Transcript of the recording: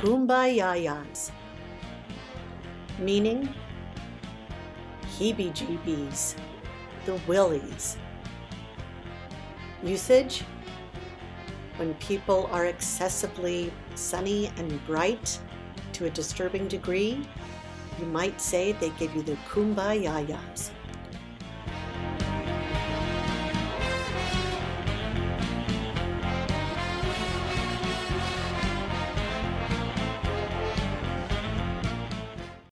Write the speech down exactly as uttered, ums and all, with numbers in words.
Kumbayayas, meaning heebie-jeebies, the willies. Usage: when people are excessively sunny and bright to a disturbing degree, you might say they give you the Kumbayayas.